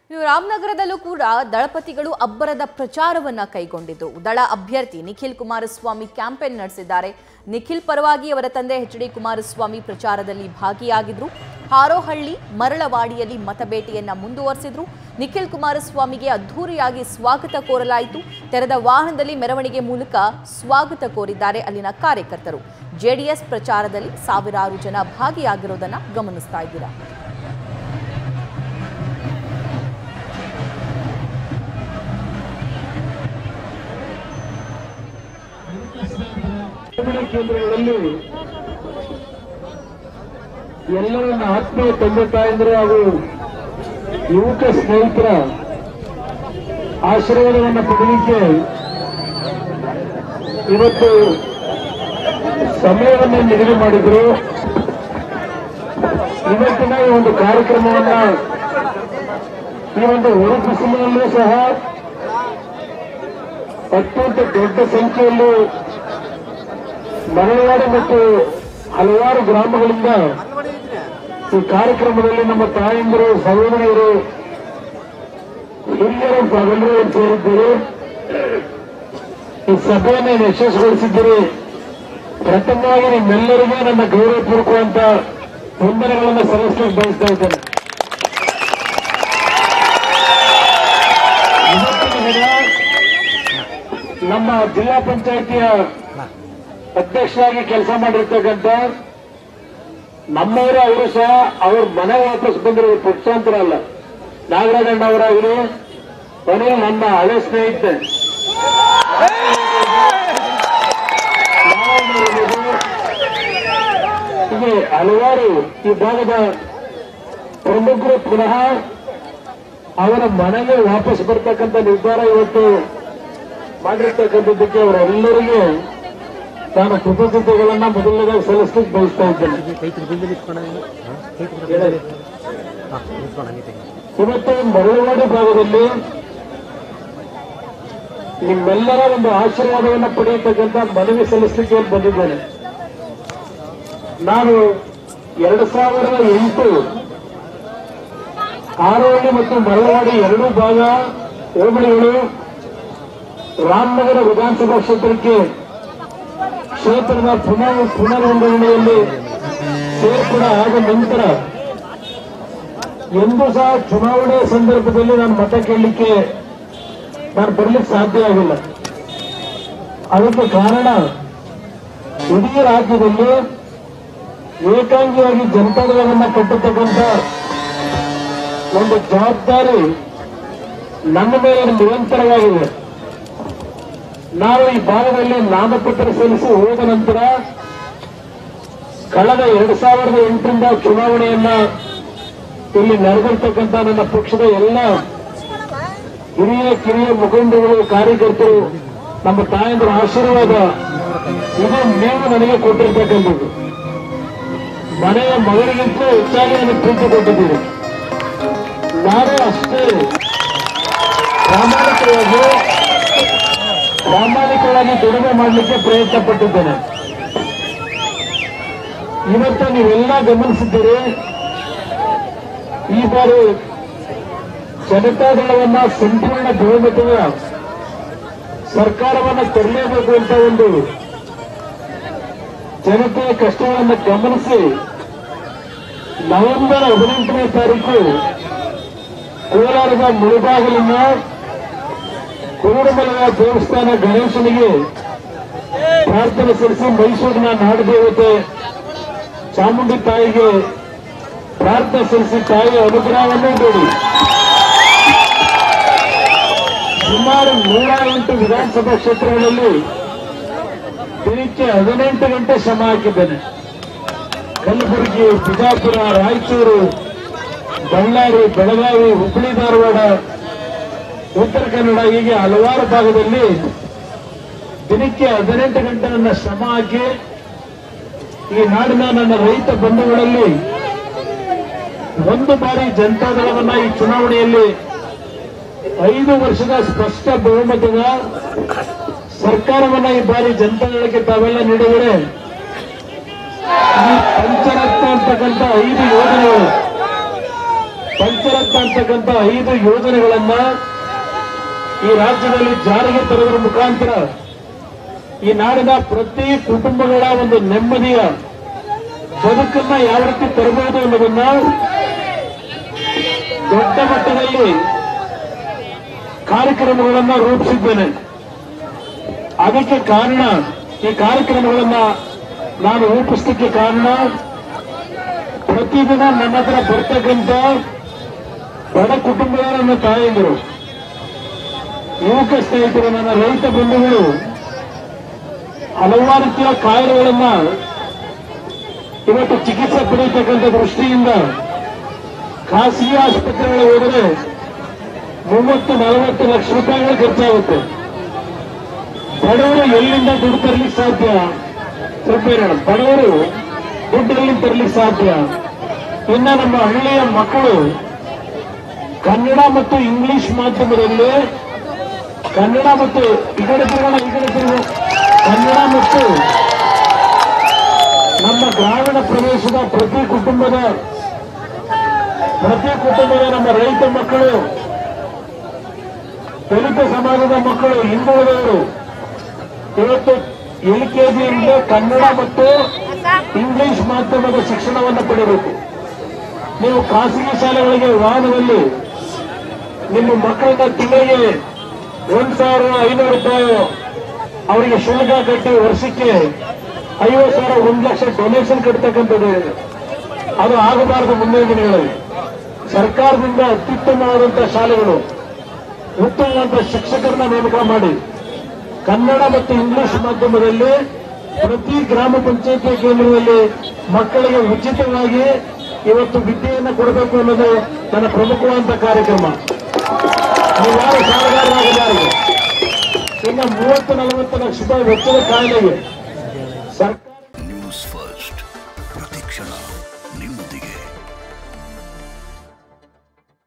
ರಾಮನಗರದಲ್ಲೂ ಕೂಡ ದಳಪತಿಗಳು ಅಬ್ಬರದ ಪ್ರಚಾರವನ್ನ ಕೈಗೊಂಡಿದ್ದು ದಳ ಅಭ್ಯರ್ಥಿ ನಿಖಿಲ್ ಕುಮಾರಸ್ವಾಮಿ ಕ್ಯಾಂಪೇನ್ ನಡೆಸಿದ್ದಾರೆ. ನಿಖಿಲ್ ಪರವಾಗಿ ಅವರ ತಂದೆ ಎಚ್.ಡಿ. ಕುಮಾರಸ್ವಾಮಿ ಪ್ರಚಾರದಲ್ಲಿ ಭಾಗಿಯಾಗಿದ್ರು. ಹಾರೋಹಳ್ಳಿ ಮರಳವಾಡಿಯಲ್ಲಿ ಮತಬೇಟೆಯನ್ನ ಮುಂದುವರೆಸಿದ್ರು. ನಿಖಿಲ್ ಕುಮಾರಸ್ವಾಮಿಗೆ ಅದ್ಧೂರಿಯಾಗಿ ಸ್ವಾಗತ ಕೋರಲಾಯಿತು. ತೆರೆದ ವಾಹನದಲ್ಲಿ ಮೆರವಣಿಗೆ ಮೂಲಕ ಸ್ವಾಗತ ಕೋರಿದ್ದಾರೆ ಅಲ್ಲಿನ ಕಾರ್ಯಕರ್ತರು. ಜೆಡಿಎಸ್ ಪ್ರಚಾರದಲ್ಲಿ ಸಾವಿರಾರು ಜನ ಭಾಗಿಯಾಗಿರೋದನ್ನ ಗಮನಿಸ್ತಾ ಇದ್ದೀರಾ. ಕೇಂದ್ರಗಳಲ್ಲಿ ಎಲ್ಲರನ್ನ ಆತ್ಮೀಯ ತಂದೆ ತಾಯಂದ್ರೆ ಹಾಗೂ ಯುವಕ ಸ್ನೇಹಿತರ ಆಶೀರ್ವಾದವನ್ನು ಪಡೆಯಲಿಕ್ಕೆ ಇವತ್ತು ಸಮಯವನ್ನು ನಿಗದಿ ಮಾಡಿದ್ರು. ಇವತ್ತಿನ ಈ ಒಂದು ಕಾರ್ಯಕ್ರಮವನ್ನ ಈ ಒಂದು ಹೊರಬಿಸಿಲಿನಲ್ಲೂ ಸಹ ಅತ್ಯಂತ ದೊಡ್ಡ ಸಂಖ್ಯೆಯಲ್ಲಿ ಮರಳವಾಡಿ ಮತ್ತು ಹಲವಾರು ಗ್ರಾಮಗಳಿಂದ ಈ ಕಾರ್ಯಕ್ರಮದಲ್ಲಿ ನಮ್ಮ ತಾಯಂದಿರು, ಸಹೋದರಿಯರು, ಹಿರಿಯರು ತಾವೆಲ್ಲರೂ ಸೇರಿದ್ದೀರಿ. ಈ ಸಭೆಯನ್ನು ಯಶಸ್ವಿಗೊಳಿಸಿದ್ದೀರಿ. ಪ್ರಥಮವಾಗಿ ನಿಮ್ಮೆಲ್ಲರಿಗೂ ನನ್ನ ಗೌರವಪೂರ್ವಕವಂತ ವಂದನೆಗಳನ್ನು ಸಲ್ಲಿಸಲಿಕ್ಕೆ ಬಯಸ್ತಾ ಇದ್ದೇನೆ. ಇವತ್ತಿನ ದಿನ ನಮ್ಮ ಜಿಲ್ಲಾ ಪಂಚಾಯಿತಿಯ ಅಧ್ಯಕ್ಷರಾಗಿ ಕೆಲಸ ಮಾಡಿರ್ತಕ್ಕಂಥ ನಮ್ಮವರೇ ಅವರು ಸಹ ಅವ್ರ ಮನೆ ವಾಪಸ್ ಬಂದಿರೋ ಪಕ್ಷಾಂತರ ಅಲ್ಲ, ನಾಗರಾಜಣ್ಣ ಅವರಾಗಲಿ, ಕೊನೆ ನನ್ನ ಹಳೆ ಸ್ನೇಹಿತೆ ಹೀಗೆ ಹಲವಾರು ಈ ಭಾಗದ ಪ್ರಮುಖರು ಪುನಃ ಅವರ ಮನೆಗೆ ವಾಪಸ್ ಬರ್ತಕ್ಕಂಥ ನಿರ್ಧಾರ ಇವತ್ತು ಮಾಡಿರ್ತಕ್ಕಂಥದ್ದಕ್ಕೆ ಅವರೆಲ್ಲರಿಗೂ ನಾನು ಕೃತಜ್ಞತೆಗಳನ್ನ ಮೊದಲನೇದಾಗಿ ಸಲ್ಲಿಸಲಿಕ್ಕೆ ಬಯಸ್ತಾ ಇದ್ದೇನೆ. ಇವತ್ತು ಮರಳವಾಡಿ ಭಾಗದಲ್ಲಿ ನಿಮ್ಮೆಲ್ಲರ ಒಂದು ಆಶೀರ್ವಾದವನ್ನು ಪಡೆಯತಕ್ಕಂಥ ಮನವಿ ಸಲ್ಲಿಸಲಿಕ್ಕೆ ಬಂದಿದ್ದೇನೆ. ನಾನು 2008 ಹಾರೋಹಳ್ಳಿ ಮತ್ತು ಮರಳವಾಡಿ ಎರಡೂ ಭಾಗ ಹೋಬಳಿಗಳು ರಾಮನಗರ ವಿಧಾನಸಭಾ ಕ್ಷೇತ್ರದ ಪುನರ್ವಿಂಗಡಣೆಯಲ್ಲಿ ಸೇರ್ಪಡೆ ಆದ ನಂತರ ಎಂದೂ ಸಹ ಚುನಾವಣೆ ಸಂದರ್ಭದಲ್ಲಿ ನಾನು ಮತ ಕೇಳಲಿಕ್ಕೆ ನಾನು ಬರಲಿಕ್ಕೆ ಸಾಧ್ಯ ಆಗಿಲ್ಲ. ಅದಕ್ಕೆ ಕಾರಣ ಇಡೀ ರಾಜ್ಯದಲ್ಲಿ ಏಕಾಂಗಿಯಾಗಿ ಜನತಾದಳವನ್ನು ಕಟ್ಟತಕ್ಕಂಥ ಒಂದು ಜವಾಬ್ದಾರಿ ನನ್ನ ಮೇಲೆ ನಿರಂತರವಾಗಿದೆ. ನಾವು ಈ ಭಾಗದಲ್ಲಿ ನಾಮಪತ್ರ ಸಲ್ಲಿಸಿ ಹೋದ ನಂತರ ಕಳೆದ 2008ರಿಂದ ಚುನಾವಣೆಯನ್ನ ಇಲ್ಲಿ ನಡೆದಿರ್ತಕ್ಕಂಥ ನನ್ನ ಪಕ್ಷದ ಎಲ್ಲ ಕಿರಿಯ ಮುಖಂಡರು, ಕಾರ್ಯಕರ್ತರು, ನಮ್ಮ ತಾಯಂದ್ರ ಆಶೀರ್ವಾದ ಇದು ನೀವು ನನಗೆ ಕೊಟ್ಟಿರ್ತಕ್ಕಂಥದ್ದು. ಮನೆಯ ಮಗನಿಗಿಂತ ಹೆಚ್ಚಾಗಿ ನನಗೆ ಪ್ರೀತಿ ಕೊಟ್ಟಿದ್ದೀರಿ. ನಾನು ಅಷ್ಟೇ ಪ್ರಾಮಾಣಿಕವಾಗಿ ದುಡಿಮೆ ಮಾಡಲಿಕ್ಕೆ ಪ್ರಯತ್ನ ಪಟ್ಟಿದ್ದೇನೆ. ಇವತ್ತು ನೀವೆಲ್ಲ ಗಮನಿಸಿದ್ದೀರಿ, ಈ ಬಾರಿ ಜನತಾದಳವನ್ನ ಸಂಪೂರ್ಣ ಬಹುಮತದ ಸರ್ಕಾರವನ್ನು ತರಲೇಬೇಕು ಅಂತ ಒಂದು ಜನತೆಯ ಕಷ್ಟಗಳನ್ನು ಗಮನಿಸಿ ನವೆಂಬರ್ 18ನೇ ತಾರೀಕು ಕೋಲಾರದ ಮುಳುಬಾಗಿಲಿನ ಕುರುಡುಮಲೆಯ ದೇವಸ್ಥಾನ ಗಣೇಶನಿಗೆ ಪ್ರಾರ್ಥನೆ ಸಲ್ಲಿಸಿ ಮೈಸೂರಿನ ನಾಡದೇವತೆ ಚಾಮುಂಡಿ ತಾಯಿಗೆ ಪ್ರಾರ್ಥನೆ ಸಲ್ಲಿಸಿ ತಾಯಿಯ ಅನುಗ್ರಹವನ್ನು ಬೇಡಿ ಸುಮಾರು 108 ವಿಧಾನಸಭಾ ಕ್ಷೇತ್ರಗಳಲ್ಲಿ ದಿನಕ್ಕೆ 18 ಗಂಟೆ ಶ್ರಮ ಹಾಕಿದ್ದೇನೆ. ಕಲಬುರಗಿ, ಬಿಜಾಪುರ, ರಾಯಚೂರು, ಬಳ್ಳಾರಿ, ಬೆಳಗಾವಿ, ಹುಬ್ಬಳ್ಳಿ, ಧಾರವಾಡ, ಉತ್ತರ ಕನ್ನಡ ಹೀಗೆ ಹಲವಾರು ಭಾಗದಲ್ಲಿ ದಿನಕ್ಕೆ 18 ಗಂಟೆ ನನ್ನ ಶ್ರಮ ಹಾಕಿ ಈ ನಾಡಿನ ನನ್ನ ರೈತ ಬಂಧುಗಳಲ್ಲಿ ಒಂದು ಬಾರಿ ಜನತಾದಳವನ್ನ ಈ ಚುನಾವಣೆಯಲ್ಲಿ 5 ವರ್ಷದ ಸ್ಪಷ್ಟ ಬಹುಮತದ ಸರ್ಕಾರವನ್ನ ಈ ಬಾರಿ ಜನತಾದಳಕ್ಕೆ ತಾವೆಲ್ಲ ನೀಡಿದರೆ ಈ ಪಂಚರತ್ನ ಅಂತಕ್ಕಂಥ 5 ಯೋಜನೆಗಳು ಪಂಚರತ್ನ ಅಂತಕ್ಕಂಥ 5 ಯೋಜನೆಗಳನ್ನ ಈ ರಾಜ್ಯದಲ್ಲಿ ಜಾರಿಗೆ ತರುವುದರ ಮುಖಾಂತರ ಈ ನಾಡಿನ ಪ್ರತಿ ಕುಟುಂಬಗಳ ಒಂದು ನೆಮ್ಮದಿಯ ಬದುಕನ್ನ ಯಾವ ರೀತಿ ತರಬಹುದು ಅನ್ನೋದನ್ನ ದೊಡ್ಡ ಮಟ್ಟದಲ್ಲಿ ಕಾರ್ಯಕ್ರಮಗಳನ್ನ ರೂಪಿಸಿದ್ದೇನೆ. ಅದಕ್ಕೆ ಕಾರಣ, ಈ ಕಾರ್ಯಕ್ರಮಗಳನ್ನ ನಾನು ರೂಪಿಸಲಿಕ್ಕೆ ಕಾರಣ, ಪ್ರತಿದಿನ ನನ್ನ ಹತ್ರ ಬರ್ತಕ್ಕಂಥ ಬಡ ಕುಟುಂಬದ ನನ್ನ ತಾಯಂದಿರು, ಯುವಕ ಸ್ನೇಹಿತರು, ನನ್ನ ರೈತ ಬಂಧುಗಳು ಹಲವಾರು ರೀತಿಯ ಕಾಯಿಲೆಗಳನ್ನ ಇವತ್ತು ಚಿಕಿತ್ಸೆ ಪಡೆಯತಕ್ಕಂಥ ದೃಷ್ಟಿಯಿಂದ ಖಾಸಗಿ ಆಸ್ಪತ್ರೆಗಳಿಗೆ ಹೋದರೆ 30-40 ಲಕ್ಷ ರೂಪಾಯಿಗಳು ಖರ್ಚಾಗುತ್ತೆ. ಬಡವರು ಎಲ್ಲಿಂದ ದುಡ್ಡು ತರಲಿಕ್ಕೆ ಸಾಧ್ಯ? ಸ್ವಲ್ಪ ಹೇಳೋಣ, ಬಡವರು ದುಡ್ಡು ಎಲ್ಲಿಂದ ತರಲಿಕ್ಕೆ ಸಾಧ್ಯ? ಇನ್ನ ನಮ್ಮ ಹಳ್ಳಿಯ ಮಕ್ಕಳು ಕನ್ನಡ ಮತ್ತು ಇಂಗ್ಲಿಷ್ ಮಾಧ್ಯಮದಲ್ಲಿ, ಕನ್ನಡ ಮತ್ತು ಕನ್ನಡ ಮತ್ತು ನಮ್ಮ ಗ್ರಾಮೀಣ ಪ್ರದೇಶದ ಪ್ರತಿ ಕುಟುಂಬದ ನಮ್ಮ ರೈತ ಮಕ್ಕಳು, ದಲಿತ ಸಮಾಜದ ಮಕ್ಕಳು, ಹಿಂದುಳಿದವರು ಇವತ್ತು LKGಯಿಂದ ಕನ್ನಡ ಮತ್ತು ಇಂಗ್ಲಿಷ್ ಮಾಧ್ಯಮದ ಶಿಕ್ಷಣವನ್ನು ಪಡೆಯಬೇಕು. ನೀವು ಖಾಸಗಿ ಶಾಲೆಗಳಿಗೆ ವಾಹನದಲ್ಲಿ ನಿಮ್ಮ ಮಕ್ಕಳನ್ನ ತಿಂಗಳಿಗೆ 1,500 ರೂಪಾಯಿ ಅವರಿಗೆ ಶುಲ್ಕ ಕಟ್ಟಿ ವರ್ಷಕ್ಕೆ 50,000, 1 ಲಕ್ಷ ಡೊನೇಷನ್ ಕಟ್ಟತಕ್ಕಂಥದ್ದು. ಅದು ಆಗಬಾರದು. ಮುಂದಿನ ದಿನಗಳಲ್ಲಿ ಸರ್ಕಾರದಿಂದ ಅತ್ಯುತ್ತಮವಾದಂತಹ ಶಾಲೆಗಳು, ಉತ್ತಮವಾದ ಶಿಕ್ಷಕರನ್ನ ನೇಮಕ ಮಾಡಿ ಕನ್ನಡ ಮತ್ತು ಇಂಗ್ಲಿಷ್ ಮಾಧ್ಯಮದಲ್ಲಿ ಪ್ರತಿ ಗ್ರಾಮ ಪಂಚಾಯತಿ ಕೇಂದ್ರದಲ್ಲಿ ಮಕ್ಕಳಿಗೆ ಉಚಿತವಾಗಿ ಇವತ್ತು ವಿದ್ಯೆಯನ್ನು ಕೊಡಬೇಕು ಅನ್ನೋದು ನನ್ನ ಪ್ರಮುಖವಾದಂತಹ ಕಾರ್ಯಕ್ರಮ. ನೀವ್ಯಾರು ಸಾಲಗಾರರಾಗಬಾರದು. ಇನ್ನು 30-40 ಲಕ್ಷ ರೂಪಾಯಿ ವೆಚ್ಚದ ಕಾಯಿಲೆಗೆ ಸರ್ಕಾರ. ನ್ಯೂಸ್ ಫಸ್ಟ್ ಪ್ರತಿಕ್ಷಣ ನಿಮ್ಮೊಂದಿಗೆ.